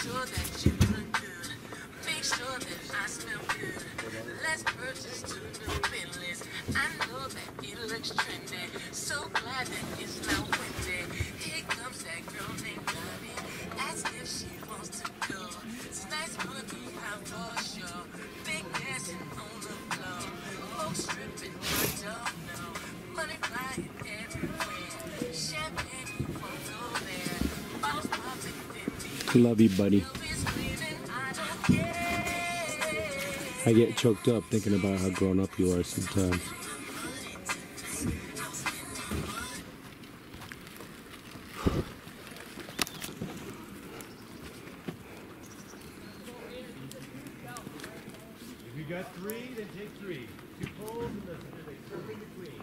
sure that you look good. Make sure that I smell good. Let's purchase 2 new Bentleys. I know that it looks trendy. So glad that it's not windy. Here comes that girl named Donnie. Ask if she wants to go. Tonight's gonna be hot for sure. Big dancing on the floor. Folks stripping, I don't know. Money flying everywhere. Champagne, you won't go there. Bottles popping, then Love you, buddy. I get choked up thinking about how grown up you are sometimes. If you got 3, then take 3. 2 poles and there's a circle in between.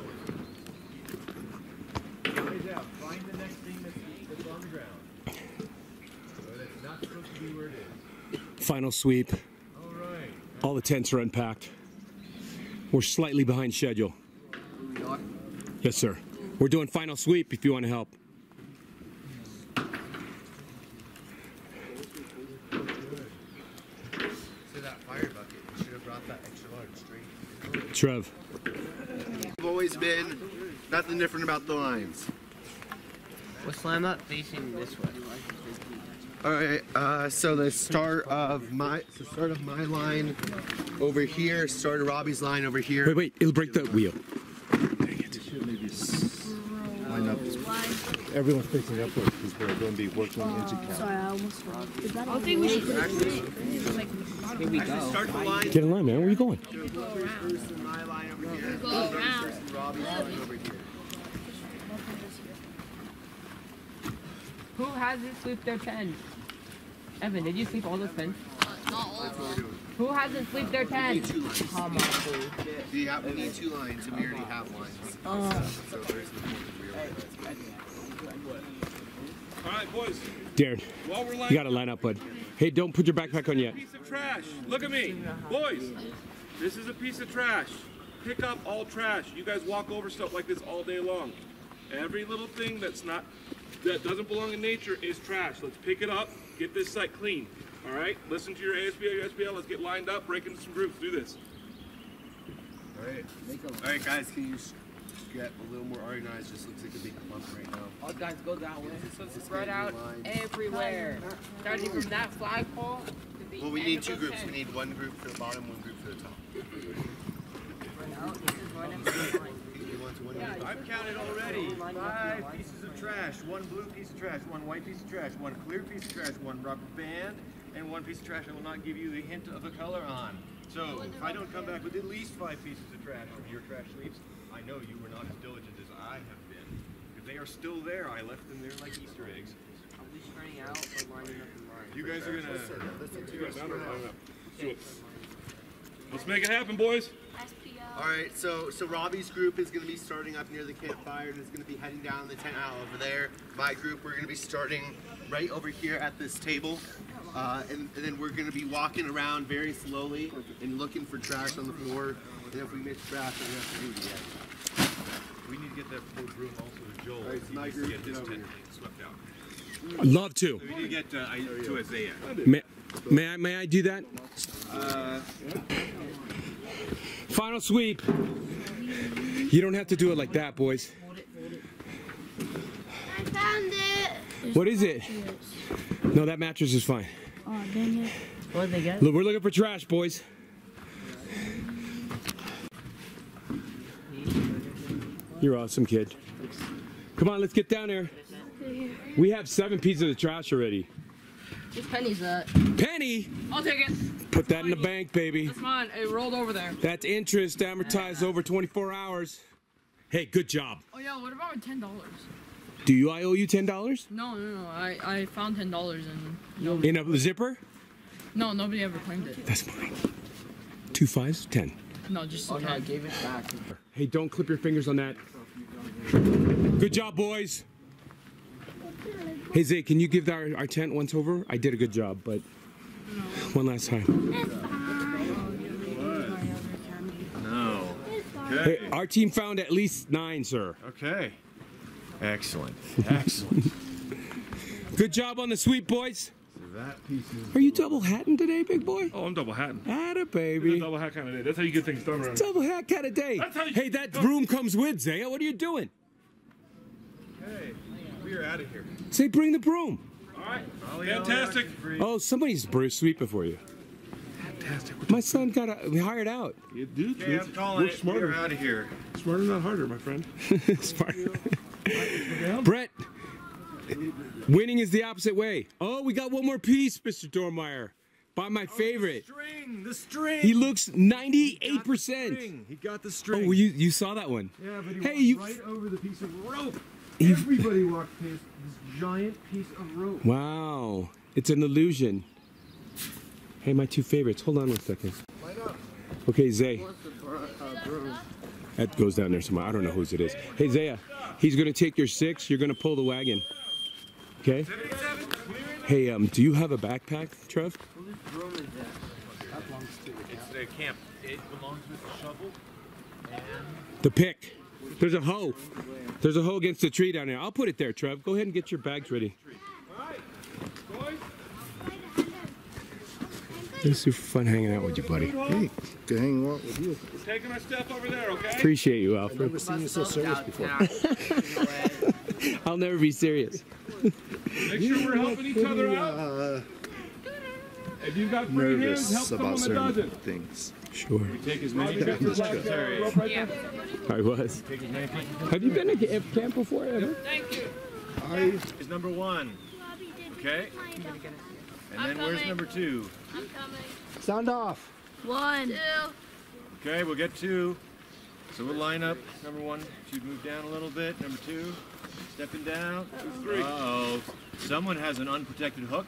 Get going. Eyes out. Find the next thing that's on the ground. So that's not supposed to be where it is. Final sweep. All right. All the tents are unpacked. We're slightly behind schedule. Yes, sir. We're doing final sweep if you want to help. So that fire bucket, you should have brought that extra large straight. Trev. I've always been nothing different about the lines. We'll slam up facing this way. All right, so the start of my line over here, start of Robbie's line over here. Wait, it'll break the wheel. Line up. Everyone's facing upwards because we're going to be working into count. Sorry, I almost forgot. I think we should. Here we go. Start the line. Get in line, man. Where are you going? My line over here. Go around. Robbie's line over here. Who hasn't swept their tent? Evan, did you sweep all those tents? Not all of them. Who hasn't swept their tent? Come on, dude. We need 2 lines, and we already have lines. So there's the point All right, boys. Darren, While we're you got to line up, bud. Hey, don't put your backpack on yet. Piece of trash. Look at me, boys. This is a piece of trash. Pick up all trash. You guys walk over stuff like this all day long. Every little thing that doesn't belong in nature is trash. Let's pick it up. Get this site clean. All right. Listen to your ASBL, your SBL. Let's get lined up. Break into some groups. Do this. All right, guys. Can you get a little more organized? Just looks like a big clump right now. All guys go that way. So spread out everywhere. Starting from that flagpole to the Well, we end need of 2 the groups. tent. We need 1 group for the bottom, 1 group for the top. I've counted already. 5 pieces of trash, 1 blue piece of trash, 1 white piece of trash, 1 clear piece of trash, 1 rubber band, and 1 piece of trash I will not give you the hint of a color on. So if I don't come back with at least 5 pieces of trash from your trash sweeps, I know you were not as diligent as I have been. If they are still there, I left them there like Easter eggs. Are we spreading out or lining up in line? You guys are gonna. Let's make it happen, boys. All right, so Robbie's group is going to be starting up near the campfire and is going to be heading down the tent out over there. My group, we're going to be starting right over here at this table. And then we're going to be walking around very slowly and looking for trash on the floor. And if we miss trash, then we have to do it again. We need to get that poor broom also to Joel. All right, so my He needs to group, get this get over tent here. swept out. I'd love to. So we need to get to Isaiah. May I do that? Final sweep. You don't have to do it like that, boys. I found it. What is it? No, that mattress is fine. Oh, dang it. What did they get? Look, we're looking for trash, boys. You're awesome, kid. Come on, let's get down there. We have 7 pieces of trash already. Just Penny's that. Penny! I'll take it. Put that in the bank, baby. That's mine. It rolled over there. That's interest amortized over 24 hours. Hey, good job. Oh yeah, what about $10? Do I owe you $10? No. I found $10 and In a zipper? no, nobody ever claimed it. That's mine. 2 5s, 10. No, just Oh no, I gave it back. Hey, don't clip your fingers on that. Good job, boys. Hey, Zay, can you give our tent once over? I did a good job, but one last time. No. Hey, our team found at least 9, sir. Okay. Excellent. Excellent. Good job on the sweep, boys. That piece is. Are you double hatting today, big boy? Oh, I'm double hatting. Atta It's a baby. double hat kind of day. That's how you get things done around here. Double hat kind of day. That's how you- Hey, that broom comes with, Zaya. What are you doing? Hey, we are out of here. Say, bring the broom. All right. Fantastic. Oh, somebody's sweeping for you. Fantastic. My son got hired out. You do, Okay, I'm calling We're it. smarter. We're out of here. Smarter, not harder, my friend. Smart. Brett, winning is the opposite way. Oh, we got one more piece, Mr. Dormeyer. By my favorite. The string. He looks 98%. He got the Oh, string. well, you saw that one. Yeah, but he Hey, walked you- right over the piece of rope. You- Everybody walked past this giant piece of rope. Wow, it's an illusion. Hey, my two favorites. Hold on one second. Okay, Zay. That goes down there somewhere. I don't know whose it is. Hey, Zaya, he's gonna take your 6. You're gonna pull the wagon. Okay. Hey, do you have a backpack, Trev? It's a camp. It belongs with the shovel. The pick. There's a hoe. There's a hoe against the tree down there. I'll put it there, Trev. Go ahead and get your bags ready. All right. Boys. It's super fun hanging out with you, buddy. Hey, good hanging out with you. We're taking our stuff over there, okay? Appreciate you, I've Alfred. never seen you so serious before. I'll never be serious. Make sure we're helping each other out. If you've got free hands, help Nervous about someone that certain doesn't. things. Sure. Take as many pictures as necessary. I was. Have you been to camp before, ever? Is number 1. Okay. And then where's number 2? I'm coming. Sound off. 1, 2. Okay, we'll get 2. So we'll line up. Number 1 should move down a little bit. Number 2, stepping down. 2, 3. Uh-oh. Someone has an unprotected hook.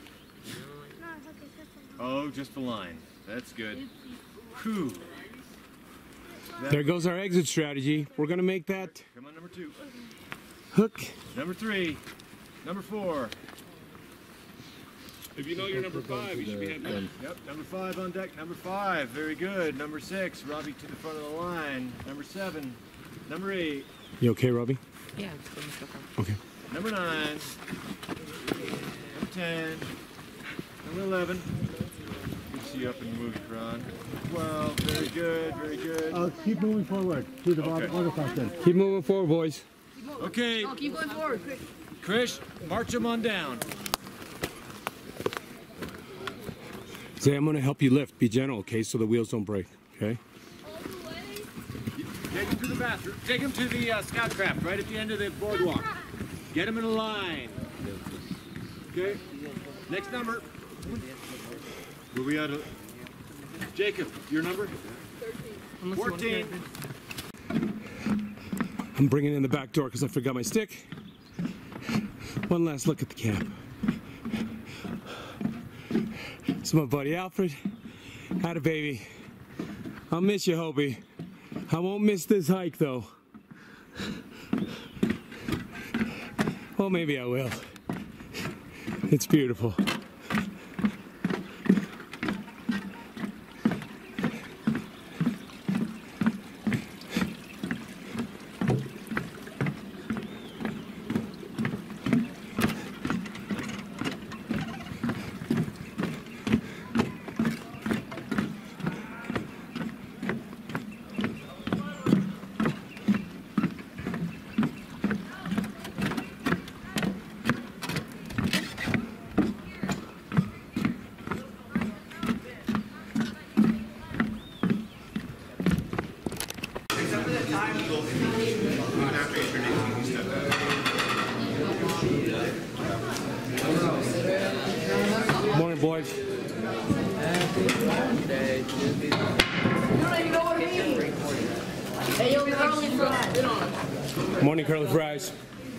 Oh, just the line. That's good. Whew. There goes our exit strategy. We're gonna make that Come on, number 2. hook. Number 3. Number 4. If you know you're number 5, you should be heading. Yep, number 5 on deck. Number 5, very good. Number 6, Robbie to the front of the line. Number 7. Number 8. You okay, Robbie? Yeah, I'm putting stuff on. Okay. Number 9. Number 10. Number 11. Good to see you up and moving, Ron. 12. Very good, very good. Keep moving forward to the Okay. waterfront then. Keep moving forward, boys. Okay, Oh, keep going forward. Quick. Krish, march them on down. Zay, I'm gonna help you lift. Be gentle, okay, so the wheels don't break. Okay. Take them to the bathroom. Take them to the scout craft right at the end of the boardwalk. Get them in a line. Okay. Next number. Where we at? Jacob, your number? 14. I'm bringing in the back door because I forgot my stick. One last look at the camp. It's my buddy Alfred. Had a baby. I'll miss you, Hobie. I won't miss this hike, though. Well, maybe I will. It's beautiful. Morning, boys. Hey, yo, curly fries. Morning, curly fries.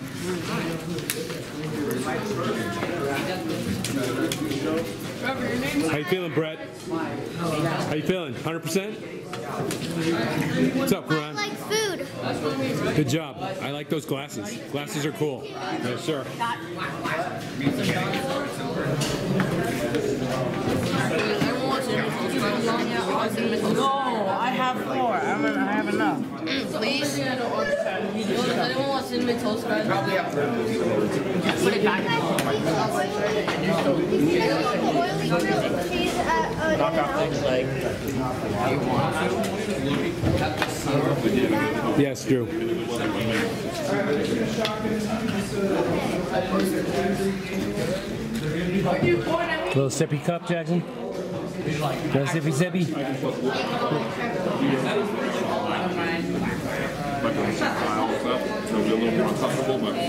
How you feeling, Brett? How you feeling? 100%? What's up, Karan? Like food. Good job. I like those glasses. Glasses are cool. Yes, sir. No, I have 4. I have enough. Please. Anyone want cinnamon toast crunch? Probably have put it back. Knock off things like Yes, Drew. Little sippy cup, Jackson. Little sippy sippy. It'll be a little more uncomfortable, but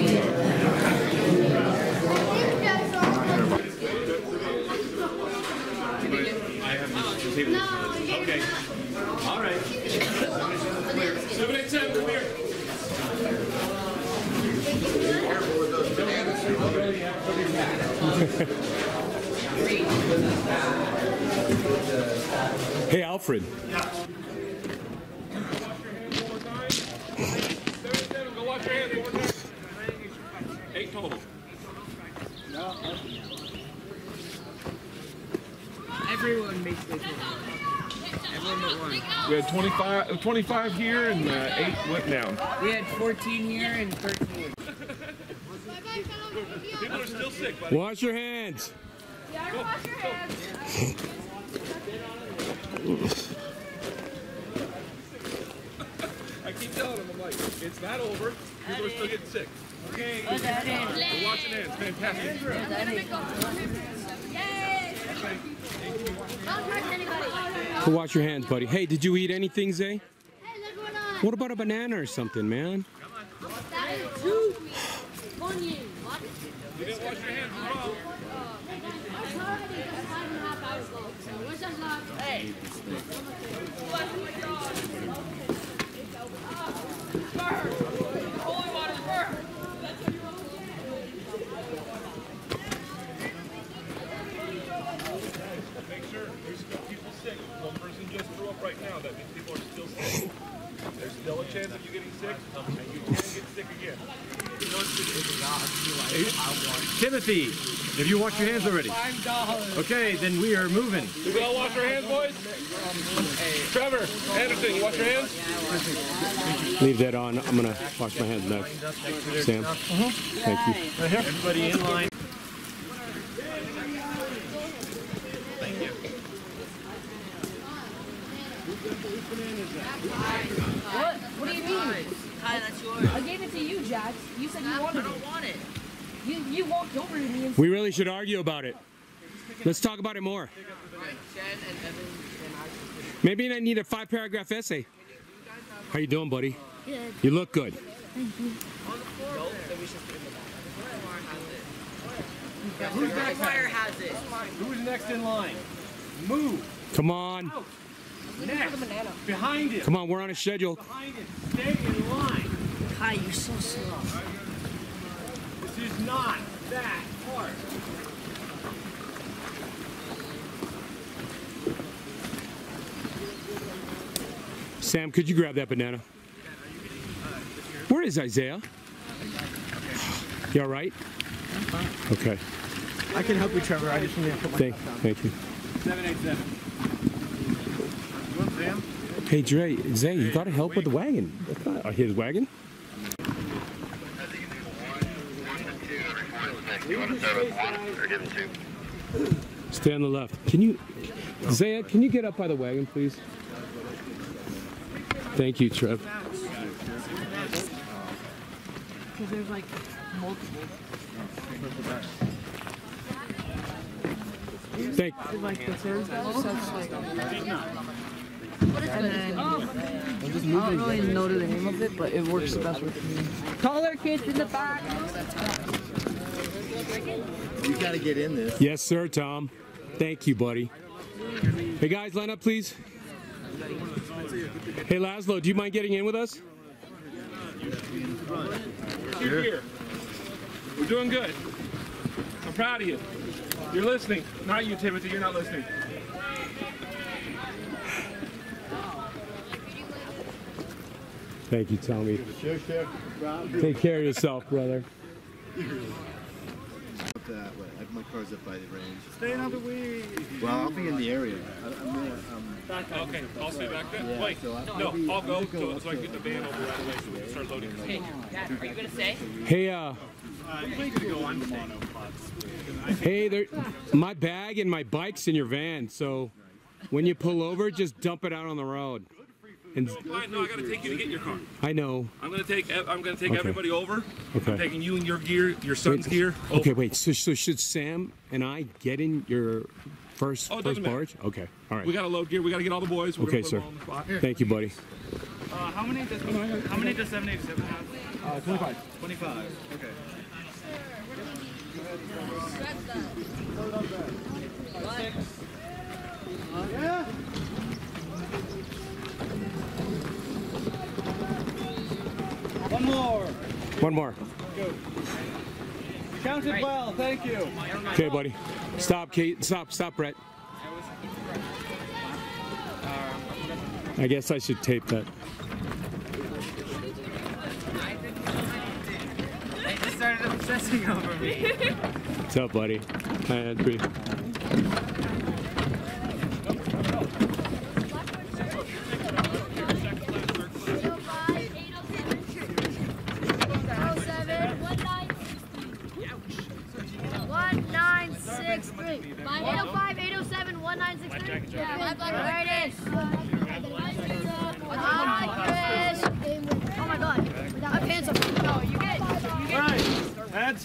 okay. All right. 7, 8, 10, come here. Hey, Alfred. Go wash your hands one more time. 8 total. Everyone basically. Everyone but one. We had 25 here and 8 went down. We had 14 here and 13. People are still sick, buddy. Wash your hands. Yeah, wash your hands. I keep telling them, I'm like, it's not over. People are still getting sick. Okay. We're washing hands. Fantastic. Go wash your hands, buddy. Hey, did you eat anything, Zay? Hey, look what on. What about a banana or something, man? That is too funny. You didn't wash your hands at all. Hey. Make sure there's still people sick. One person just threw up right now. That means people are still sick. There's still a chance of you getting sick, and you can get sick again. Timothy, have you washed your hands already? Okay, then we are moving. Did we all wash our hands, boys? Trevor, Anderson, you wash your hands? Leave that on. I'm gonna wash my hands next. Sam. Thank you. Everybody in line. What do you mean? Hi, that's yours. I gave it to you, Jax. You said you wanted it. I don't want it. You walked over to me and We really should argue about it. Let's talk about it more. Maybe I need a 5-paragraph essay. How you doing, buddy? Good. You look good. Thank you. Who's back fire has it? Who's next in line? Move. Come on. Next. Behind it. Come on, we're on a schedule. Behind it. Stay in line. Hi, you're so slow. This is not that hard. Sam, could you grab that banana? Where is Isaiah? You all right? Okay. I can help you, Trevor. I just need to put my Thank you. 787. You want Sam? Hey, Zay, you got to help with the wagon. That's not his wagon. Stay on the left. Can you, Zaya, can you get up by the wagon, please? Thank you, Trev. Because there's like multiple. Thank. Like the third and then I don't really know the name of it, but it works the best with me. Taller kids in the back. You gotta get in this. Yes, sir, Tom. Thank you, buddy. Hey, guys, line up, please. Hey, Laszlo, do you mind getting in with us? You're here. We're doing good. I'm proud of you. You're listening. Not you, Timothy. You're not listening. Thank you, Tommy. Take care of yourself, brother. I my car's up by the range. Stay another week. Well, I'll be in the area. Okay, I'll stay back there. Yeah, Wait, so no, I'll go so I can get the van over right away so we can start loading. Hey, Dad, are you gonna stay? Hey, hey, there, my bag and my bike's in your van, so when you pull over, just dump it out on the road. And Fine, no, I gotta take you to get your car. I know. I'm gonna take Okay. everybody over. Okay. I'm taking you and your gear, your son's gear. Over. Okay, wait. So should Sam and I get in your first Oh, it doesn't matter. barge? Okay. All right. We gotta load gear. We gotta get all the boys. We're Okay, gonna put sir. them all on the spot. Thank you, buddy. How many does 787 have? 25. 25. Okay. Yeah. One more. One more. Go. Counted well. Thank you. Okay, buddy. Stop, Kate. Stop, Brett. I guess I should tape that. They just started obsessing over me. What's up, buddy? That's pretty. Heads.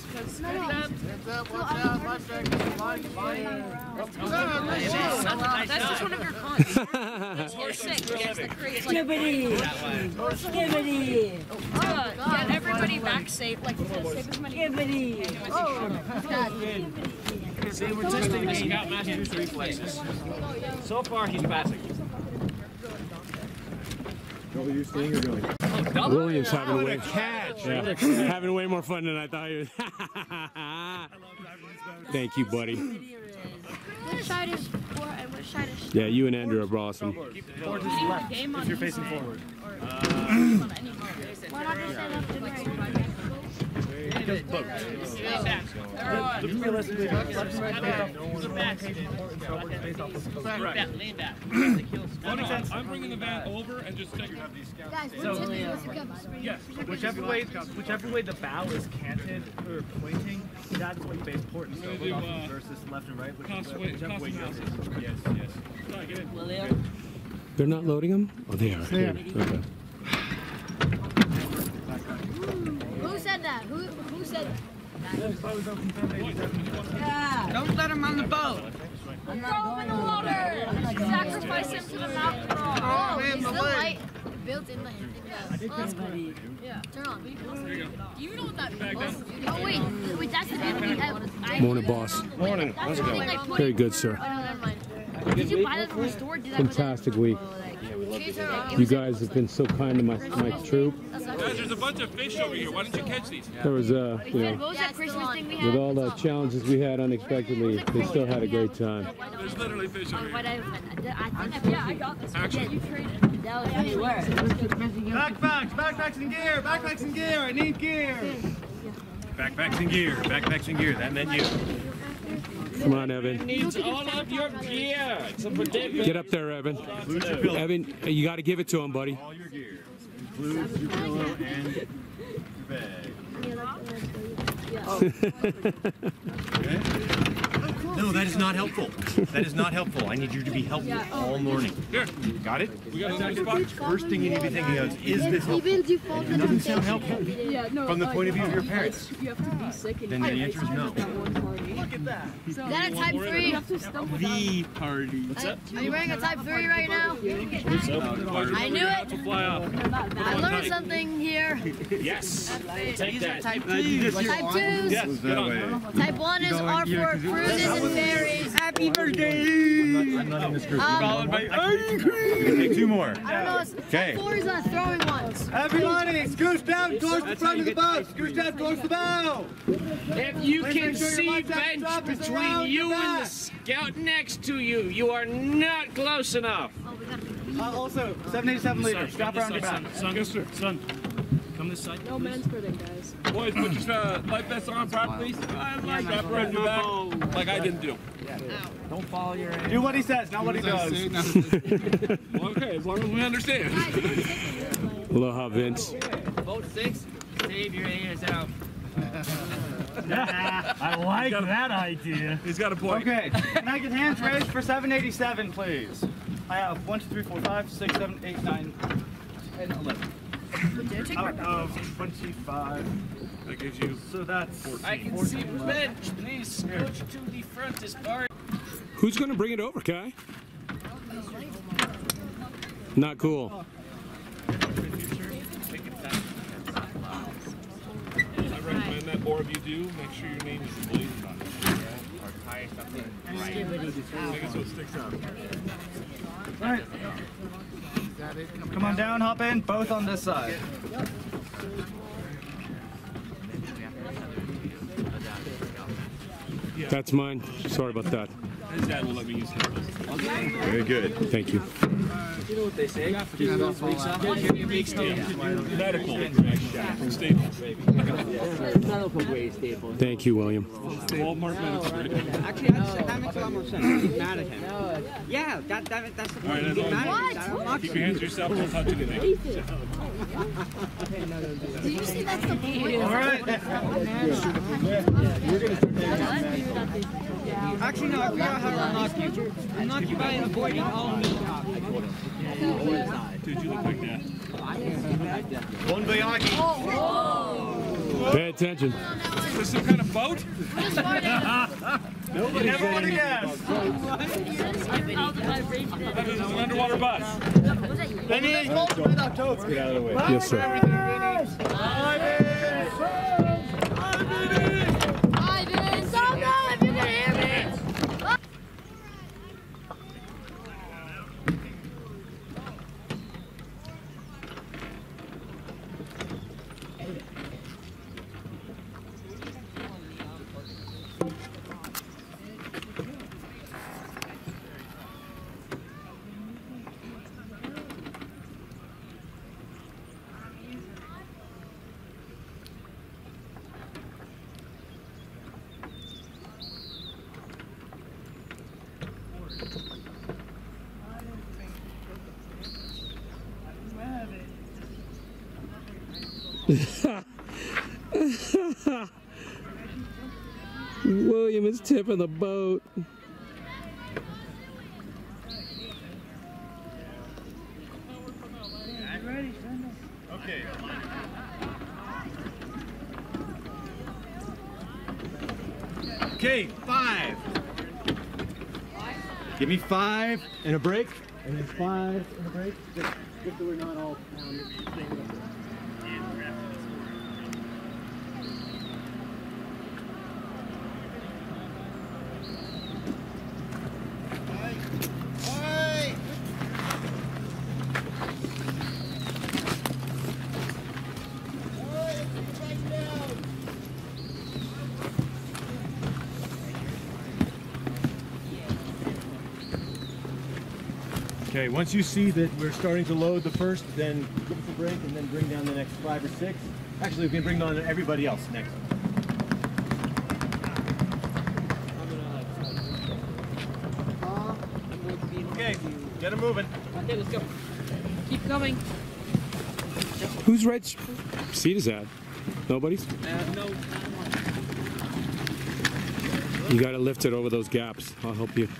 That's just one of your cons. You're sick. It's the crazy. Skibbity. Get everybody back safe. Like, safe as many. Skibbity. Oh, See, we're testing the Scoutmaster's reflexes. So far, he's passing. What were you saying or doing? William's having way, Catch. having way more fun than I thought he was. Thank you, buddy. Which side is for and which side is? Yeah, you and Andrew are awesome. Towards his left, if you're facing forward. Why not just say left and right? Just both. Realistically, left and right based off lean back. I'm bringing the van over and just take Guys, Yes. whichever way the bow is canted or pointing, that's what you base port and stove off of versus left and right, whichever way you go. Yes. Sorry, get in. They're not loading them? Oh, they are. Okay. Who said that? Who said that? Don't let him on the boat. Throw him in the water. Sacrifice him to the mountain. Oh, it's the light built in the. Oh, that's cool. Yeah. Turn on. You know what that means? Oh wait, that's the thing we have. Morning, boss. Morning. How's it going? Very good, sir. Oh, no, never mind. Did you buy that from the store? Did Fantastic week. You guys have been so kind to my troop. Guys, there's a bunch of fish over here. Why don't you catch these? There was, you know, What was that Christmas thing we had? with all the challenges we had unexpectedly, they still had a great time. There's literally fish over here. Yeah, I got this. Action. You traded. That was anywhere. Backpacks and gear, I need gear. Backpacks and gear, that meant you. Come on, Evan. Needs all of your gear. It's a predicament. Get up there, Evan. Evan, you got to give it to him, buddy. All your gear. Includes your pillow and your bag. Okay? No, that is not helpful. That is not helpful. I need you to be helpful all morning. Here. Got it? We got a spot. First thing you need to be thinking of is this helpful? If it doesn't sound helpful from the point of view of your parents, then the answer is no. Is that a type 3? The party. What's up? Are you wearing a type 3 right now? What's up? I knew it. Fly off. I learned something here. Yes. Take that. Type 2s. Yes. Get on. Type 1 is R for cruises and ferries. Happy birthday! I'm not in this group. Followed by take two more. I don't know. Type 4 is throwing ones. Everybody, scooch down towards the front of the boat. Scooch down towards the bow. If you can see bench between you and the scout next to you, you are not close enough. Also, 787 leader. Stop around your back. Son, yes, sir. Son. Come this side. No men's footing, guys. Boys, put your life vests on properly. I like that right in your back, like I didn't do. Don't follow your Do what he says, not what he does. Okay, as long as we understand. Aloha, Vince. Vote 6. Save your ears out. I like that idea. He's got a point. Okay, can I get hands raised for 787, please? I have 1, 2, 3, 4, 5, 6, 7, 8, 9, and 11. Out of 25. That gives you. So that's 14. I can see bench. Please scooch to the front as far. Who's gonna bring it over, Kai? Not cool. I recommend that more of you do. Make sure your name is blazed on it. Or tie something right. Make it so it sticks out. Right. Come on down, hop in, both on this side. That's mine. Sorry about that. His dad will let me use his. Very good. Thank you. You know what they say? Medical staples. Medical grade staples. Thank you, William. Walmart medical grade. Actually, that makes a lot more sense. He's mad at him. Yeah, that's the point. All right, He's mad at him. keep your hands to yourself. Don't touch anything. Did you see that's the point? All right. Actually, no, I figured out how to unlock you. Unlock you by avoiding all meat talk. Dude, you look like that. One Bayaki. Pay attention. Is this some kind of boat? You never would have guessed. That is an underwater bus. Benny, Let's get out of the way. Yes, sir. Ivan, stop now if you can hear me. William is tipping the boat. Okay. Okay, 5. Give me 5 and a break, and then 5 and a break. Just so we're not all Okay, once you see that we're starting to load the first, then give us a break and then bring down the next 5 or 6. Actually, we can bring on everybody else next. Okay, get them moving. Okay, let's go. Keep coming. Whose red seat is that? Nobody's? No. You gotta lift it over those gaps. I'll help you.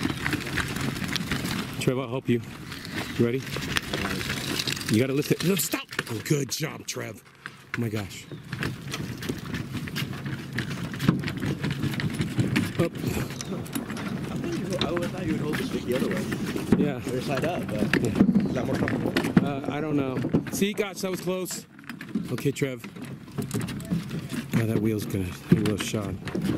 Trev, I'll help you. You ready? You gotta lift it. No, stop! Oh, good job, Trev. Oh my gosh. Up. I thought you would hold the stick the other way. Yeah. Other side up, but Yeah. is that more comfortable? I don't know. See, gosh, that was close. Okay, Trev. Oh, that wheel's gonna a little shot.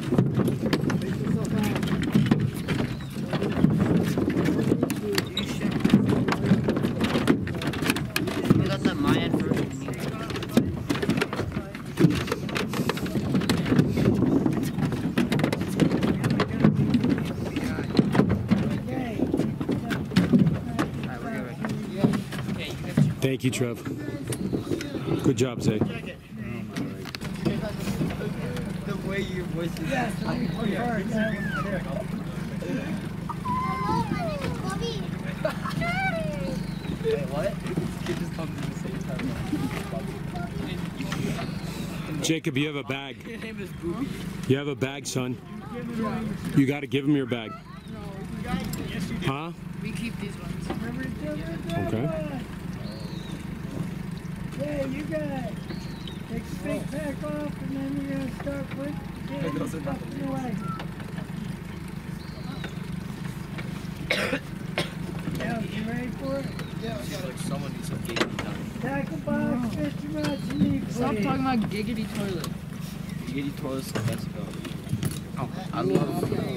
You got the Mayan version. Thank you, Trev. Good job, Zay. The way your voice is. Yes, wait, what? It just comes at the same time. Jacob, you have a bag. His name is Booby. You have a bag, son. You got to give him your bag. Huh? We keep these ones. Okay. Yeah, you gotta take the big pack off and then you're gonna start putting stuff in the way. Yeah, you ready for it? Yeah, someone needs some giggity done. Tackle box, Mr. Matson. Stop talking about giggity toilet. Giggity toilet's the best go. Oh, I love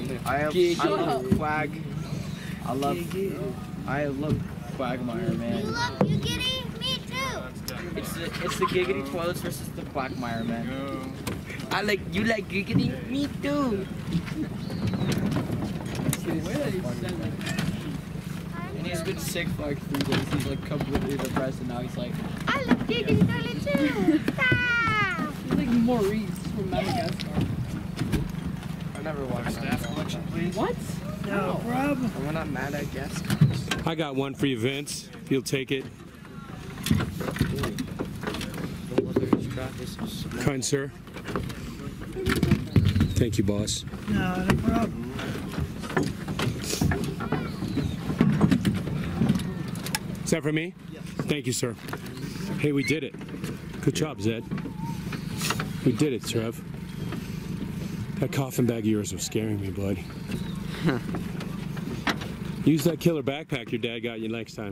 Quag. I love Quagmire, man. You love Giggity? Me too. It's the giggity toilets versus the Quagmire, man. You like giggity? Me too. And he's been sick for like 3 days. He's like completely depressed, and now he's like, I love Giggity toilet too. He's like Maurice from Madagascar. I never watched Staff collection, please. What? No problem. I'm not mad at guests. I got one for you, Vince. If you'll take it. Kind sir. Thank you, boss. No, no problem. Is that for me? Yes. Thank you, sir. Hey, we did it. Good job, Zed. We did it, Trev. That coffin bag of yours was scaring me, bud. Use that killer backpack your dad got you next time.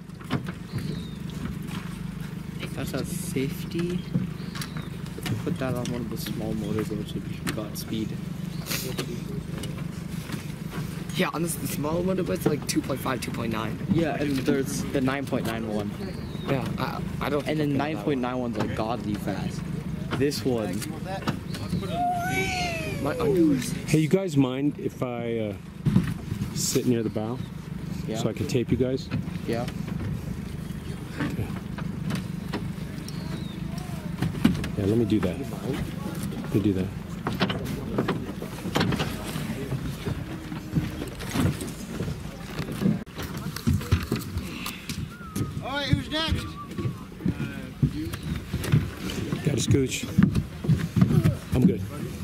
That's a safety. Put that on one of the small motors, which would be Godspeed. Yeah, on the small motor, but it's like 2.5, 2.9. Yeah, and there's the 9.91. Yeah, I don't. And then 9.91's like godly fast. This one. My underwear's. Hey, you guys mind if I sit near the bow? Yeah. So I can tape you guys? Yeah. Okay. Yeah, let me do that. Let me do that. All right, who's next? Got a scooch. I'm good.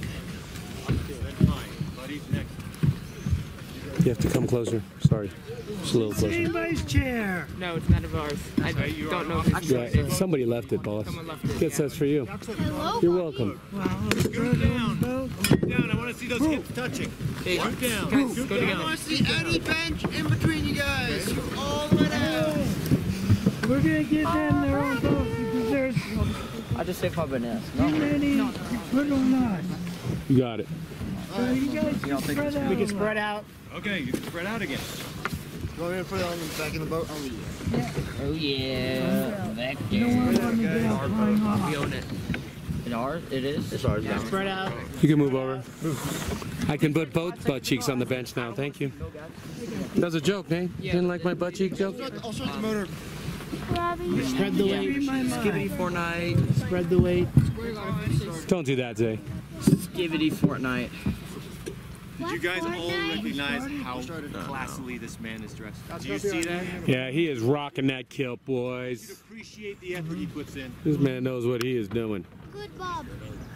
You have to come closer. Sorry. Just a little closer. Anybody's chair. No, it's none of ours. I don't know if it's Yeah, somebody left it, boss. Guess that's for you. Hello, You're welcome. Down. I want to see those hips touching. Hey, Scoot down. guys, Scoot go down. together. I want to see any bench in between you guys. All the way down. We're gonna give them their own boat because there's I just saved my bananas. too many to put them on. You got it. So you guys can spread out. We can spread out. Okay, you can spread out again. Go ahead and put it on the back of the boat. Oh yeah. Back You don't want there. them to get out flying off. We own it. It's ours? It is? It's ours now. Spread out. You can move over. I can put both butt cheeks on the bench now. Thank you. That was a joke, Nate. Didn't like my butt cheek joke? I'll start the motor. Spread the weight. Skibidi Fortnite. Spread the weight. Don't do that, Zay. Skibidi Fortnite. Did you guys all recognize how classily this man is dressed? Do you see that? Yeah, he is rocking that kilt, You boys. appreciate the effort he puts in. This man knows what he is doing. Good Bob.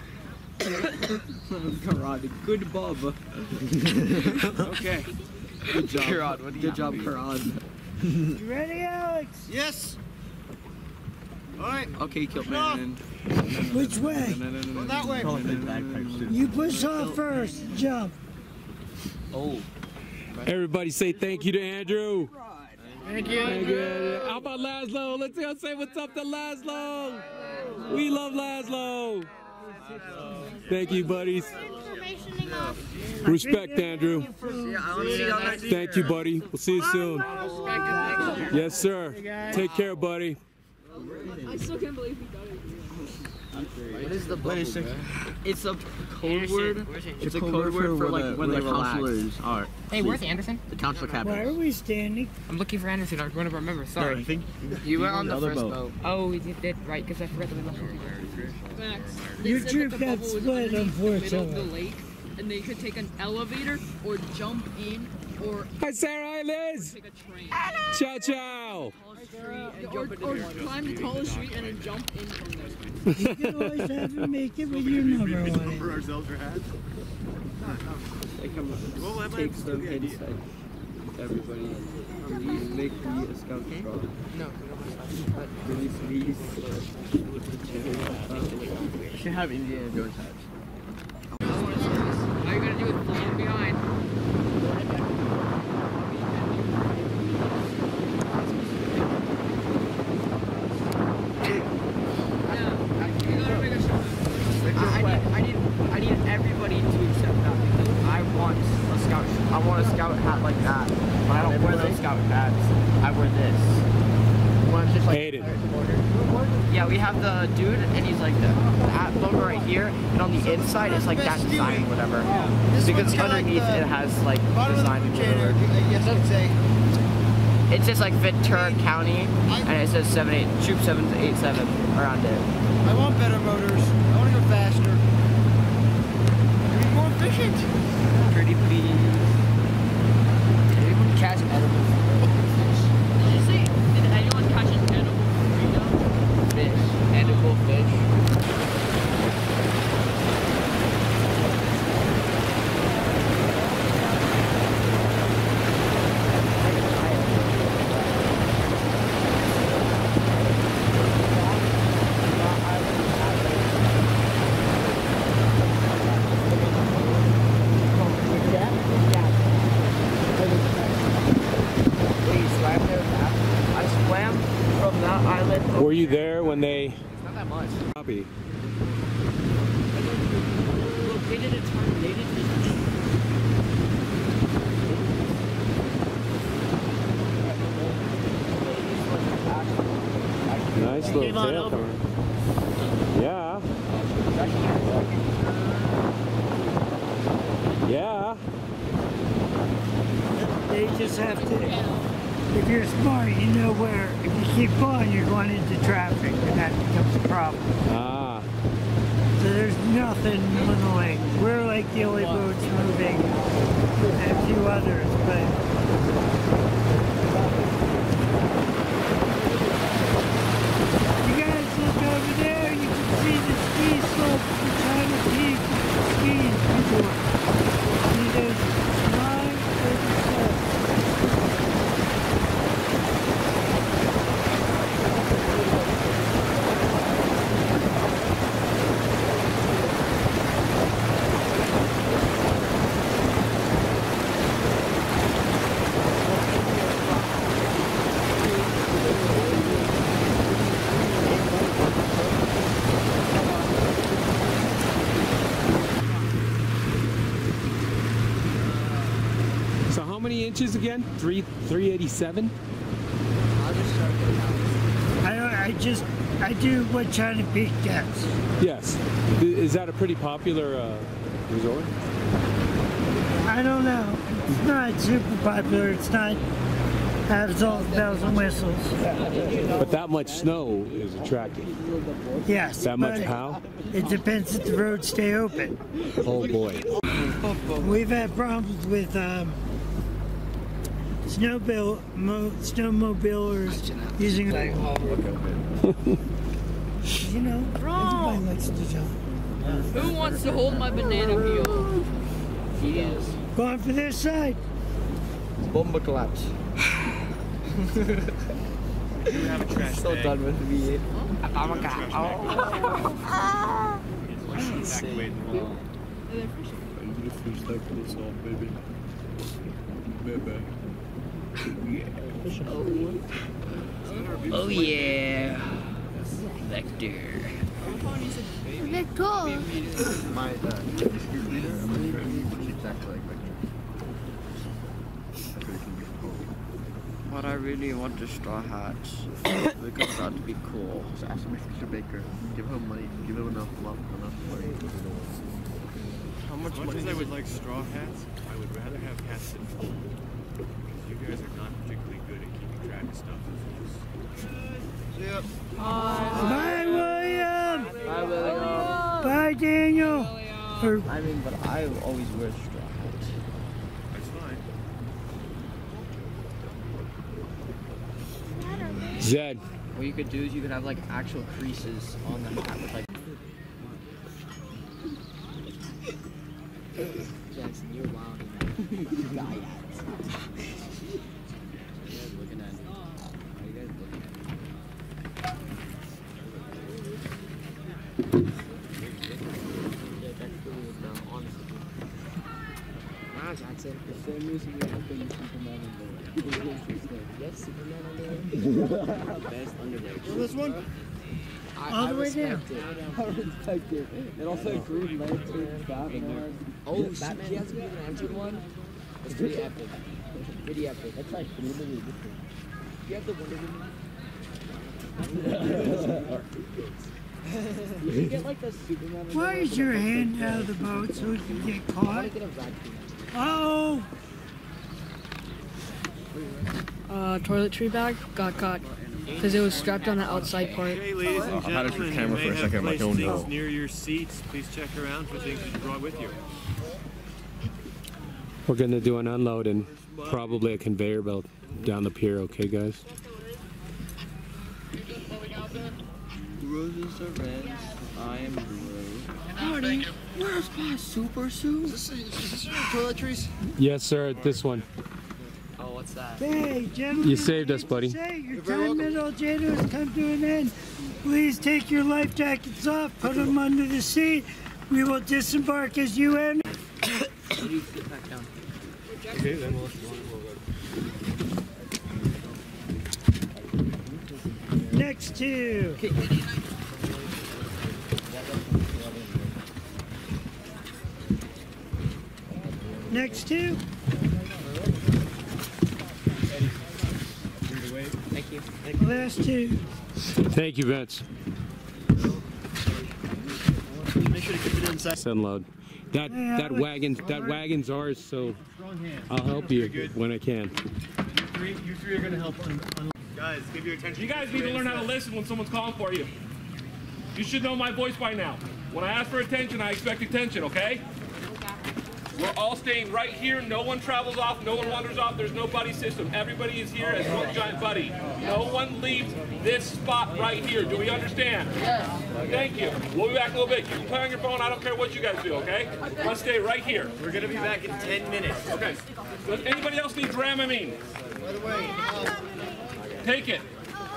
Karad. Good Bob. Okay. Good job. Karad. Good job, Karad. You ready, Alex? Yes. All right. Okay, Kiltman. Which way? Go that way. You push off first. Jump. Oh. Everybody say thank you to Andrew. Thank you. Thank you. How about Laszlo? Let's go say what's up to Laszlo. We love Laszlo. Thank you, buddies. Information enough. Respect, Andrew. Thank you, buddy. We'll see you soon. Yes, sir. Take care, buddy. I still can't believe he got it. What is the bubble? It's a code word. It's a code word for like when the counselors are. Hey, where's Anderson? The counselor Why cabinet. are we standing? I'm looking for Anderson. I want to remember. Sorry. I think you went on the first boat. Oh, we did right because I forgot that we left. Max, Your they said trip that the got bubble was split, underneath the middle of the unfortunately. lake, and they could take an elevator or jump in or Hi, Sarah. Hi, Liz. take a train. Ciao, ciao. Or climb the tallest tree and then jump in from there. You can always have to make it with your number on it. For ourselves or hats? Take some insight. Everybody, please make me a scout strong. No. Please. You should have Indiana Jones hats. All you gotta do is fall behind. I need everybody to accept that because I want a scout hat like that. But I don't wear those scout hats. I wear this. One's just like yeah, we have the dude and he's like the hat logo right here, and on the inside it's like that design or whatever. Because underneath it has like design and whatever. It says like Ventura County and it says Troop 787 around it. I want better motors. I want to go faster. Be more efficient. Pretty please. Did anyone catch edible Did you say, did anyone catch an edible burrito? fish? Edible fish. Were you there when they? Not that much. Copy. Look, they did a turn. They did Nice little tail cover. Yeah. Yeah. They just have to, if you're smart, you know where, if you keep going, you're going into traffic, and that becomes a problem. Ah. So there's nothing on the lake. We're like the only boats moving, and a few others, but you guys look over there, you can see the ski slope, the China Peak skiing resort. See those lines over the slope. So how many inches again? 387? I do what China Peak gets. Yes. Is that a pretty popular resort? I don't know. It's not super popular. It's not has all the bells and whistles. But that much snow is attractive. Yes. That much but how? It depends if the roads stay open. Oh boy. We've had problems with snowmobilers using you know, everybody likes to jump. Who wants to hold my banana peel? He is. Going for their side. Bomba collapse. have a trash So bag. done with me. Oh my god. Oh yeah. Vector. Vector. My district leader, I'm not sure if it's exactly like Vector. That's what it can be called. But I really want the straw hats because that'd be cool. Just ask Mr. Baker. Give him money. Give him enough money. How much As much money? as I would like straw hats, I would rather have hats that fold. You guys are not particularly good at keeping track of stuff. Yep. Bye, William. Bye, William. Bye, Daniel. I mean, but I always wear straw hats. That's fine. Zed. What you could do is you could have like actual creases on the hat with like. Jackson, you're wild. You got hats. What are you guys looking at? What are you guys looking at? Yeah, that's cool with the honestly. Wow, Jackson. The same reason we have been Superman and yes, Superman on there. Best under there. This one? I respect it. I respect it. And also Green Lantern, Batman. Oh, Batman. He has to be an Lantern one. That's pretty epic. Pretty epic. That's like literally different. You have the Wonder Woman. You should get like the Superman. Why is your hand out of the boat so we can get I caught? want to get a vacuum. Uh-oh. Toiletry bag got caught because it was strapped on the outside part. Okay, ladies and I had a gentlemen, camera you for a may second, have I'm like, placed oh, no. things near your seats. Please check around for things that you brought with you. We're gonna do an unload and probably a conveyor belt down the pier, okay guys? Roses are red. I am blue. Marty, where's my super suit? Is this your toiletries? Yes sir, this one. Oh, what's that? Hey, gentlemen. You saved us, buddy. Say, your time at Algedo has come to an end. Please take your life jackets off, put them under the seat. We will disembark as you enter. Get back down. Okay, then we'll Next two. Next two. Thank you. Last two. Thank you, Vince. Make sure to keep it inside. Unload. That wagon's ours, so I'll help you when I can. You three are going to help guys, give your attention. You guys need to learn how to listen when someone's calling for you. You should know my voice by now. When I ask for attention, I expect attention, okay? We're all staying right here. No one travels off. No one wanders off. There's no buddy system. Everybody is here as one giant buddy. No one leaves this spot right here. Do we understand? Yes. Thank you. We'll be back in a little bit. You can play on your phone. I don't care what you guys do, okay? Let's stay right here. We're going to be back in 10 minutes. Okay. Does anybody else need Dramamine? By the way, Take it.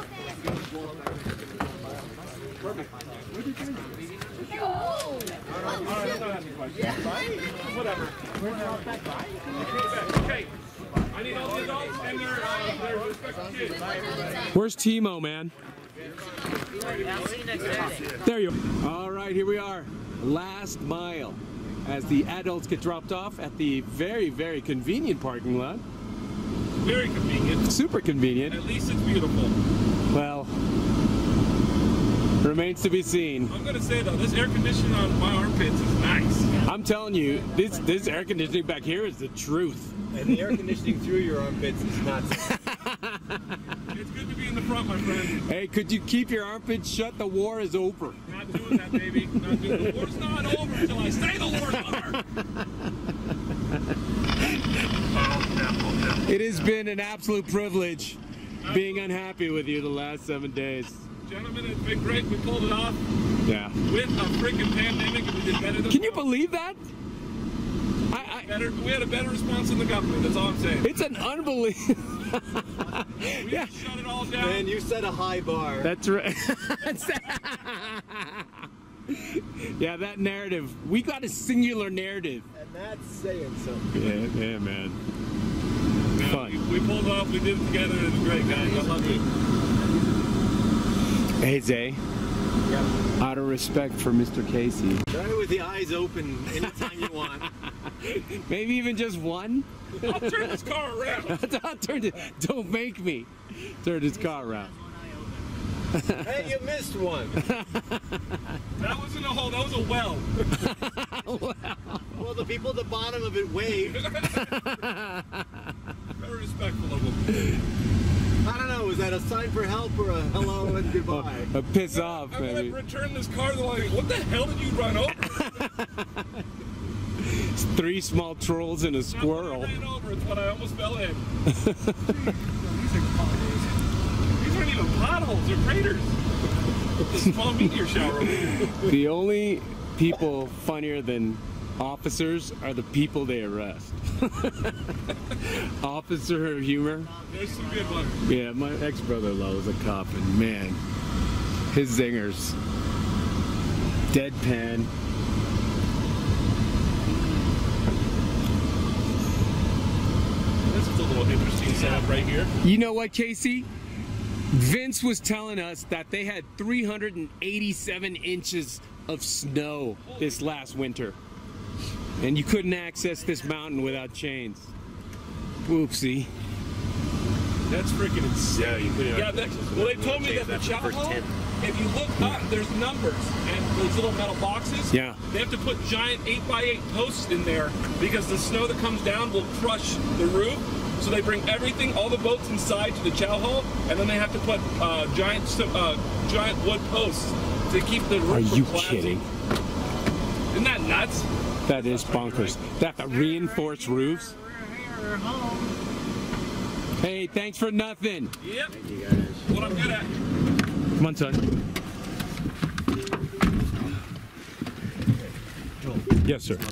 Whatever. Okay. I need all the adults and their respective kids. Where's Timo, man? I'll see you next Saturday. There you are. All right, here we are. Last mile. As the adults get dropped off at the very, very convenient parking lot. Very convenient. Super convenient. At least it's beautiful. Well, remains to be seen. I'm gonna say though, this air conditioning on my armpits is nice. I'm telling you, this air conditioning back here is the truth. And the air conditioning through your armpits is nuts. It's good to be in the front, my friend. Hey, could you keep your armpits shut? The war is over. Not doing that, baby. Not doing the war's not over until I say the war's over. It has been an absolute privilege being unhappy with you the last 7 days. Gentlemen, it's been great. We pulled it off. Yeah. With a freaking pandemic, and we did better than. Can you believe that? We had a better response than the government. That's all I'm saying. It's an unbelievable. Yeah. Shut it all down. Man, you set a high bar. That's right. Yeah, that narrative. We got a singular narrative. And that's saying something. Yeah, man. Fun. We pulled it off. We did it together. It was great, guys. I love you. Hey, Zay. Yep. Out of respect for Mr. Casey. Try it with the eyes open anytime you want. Maybe even just one. I'll turn this car around. I'll turn it. Don't make me turn this car around. Hey, you missed one. That wasn't a hole, that was a well. Well, the people at the bottom of it waved. Very respectful of them. I don't know, was that a sign for help or a hello and goodbye? A piss off, I'm maybe. gonna return this car. They're like, what the hell did you run over? It's 3 small trolls and a squirrel. I ran over, it's when I almost fell in. These aren't even potholes, they're craters. It's a small meteor shower. The only people funnier than officers are the people they arrest. Officer of humor. There's some good ones. Yeah, my ex-brother-in-law was a cop, and man, his zingers. Deadpan. This is a little interesting setup right here. You know what, Casey? Vince was telling us that they had 387 inches of snow this last winter. And you couldn't access this mountain without chains. Whoopsie. That's freaking insane. Yeah, you couldn't. Yeah, well, they told me that the chow hall, if you look up, there's numbers and those little metal boxes. Yeah. They have to put giant 8x8 posts in there because the snow that comes down will crush the roof. So they bring everything, all the boats inside to the chow hall, and then they have to put giant wood posts to keep the roof Are from you collapsing. kidding? Isn't that nuts? That is bonkers. They have to reinforce roofs. Hey, thanks for nothing. Yep. Thank you guys. What I'm good at. Come on, son. Yes, sir.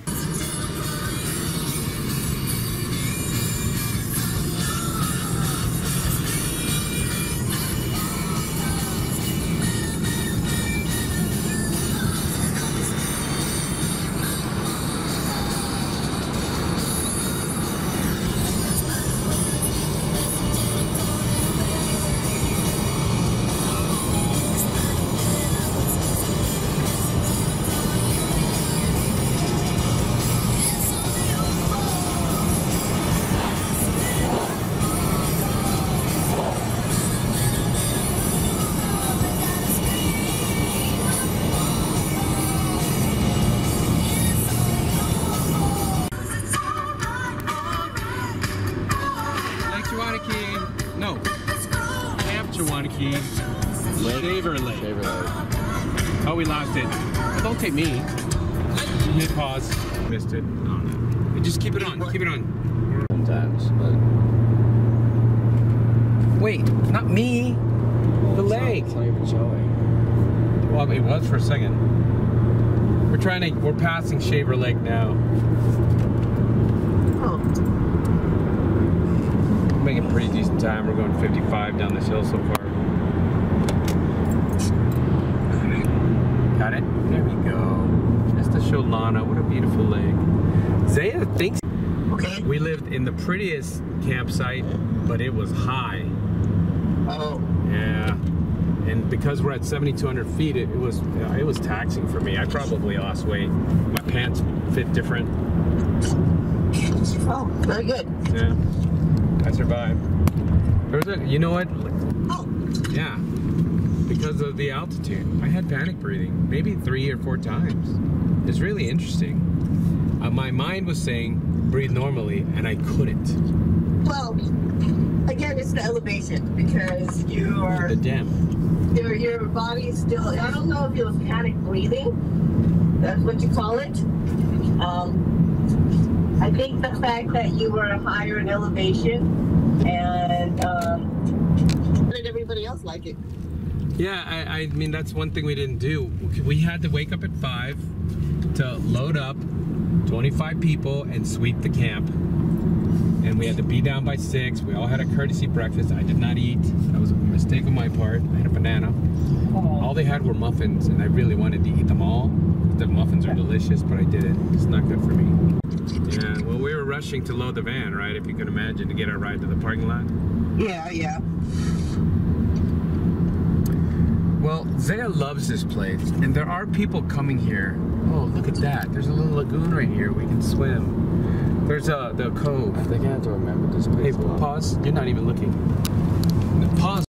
No. Camp Chawanakee. Shaver Lake. Oh, we lost it. Well, don't take me. Hit pause. Missed it. Oh, no. Just keep it on. Keep it on. Sometimes, but. Wait, not me. The lake. It's not even showing. Well, it was for a second. We're passing Shaver Lake now. Making pretty decent time. We're going 55 down this hill so far. Got it? There we go. Just to show Lana, what a beautiful lake. Zaya thinks we lived in the prettiest campsite, but it was high. Oh. Yeah. And because we're at 7,200 feet, it was taxing for me. I probably lost weight. My pants fit different. Oh, very good. Yeah. I survived. There was you know what? Oh. Yeah. Because of the altitude. I had panic breathing, maybe 3 or 4 times. It's really interesting. My mind was saying, breathe normally, and I couldn't. Well, again, it's the elevation, because you are... The dam. Your body is still... I don't know if it was panic breathing. That's what you call it. I think the fact that you were higher in elevation and did everybody else like it? Yeah, I mean, that's one thing we didn't do. We had to wake up at 5 to load up 25 people and sweep the camp. And we had to be down by 6. We all had a courtesy breakfast. I did not eat. That was a mistake on my part. I had a banana. All they had were muffins, and I really wanted to eat them all. The muffins are delicious, but I didn't. It's not good for me. Yeah, well, we were rushing to load the van, right? If you can imagine, to get our ride to the parking lot. Yeah, yeah. Well, Well, Zaya loves this place, and there are people coming here. Oh, look at that. There's a little lagoon right here. We can swim. There's the cove. I think I have to remember this place. Hey, pause. You're not even looking. Pause.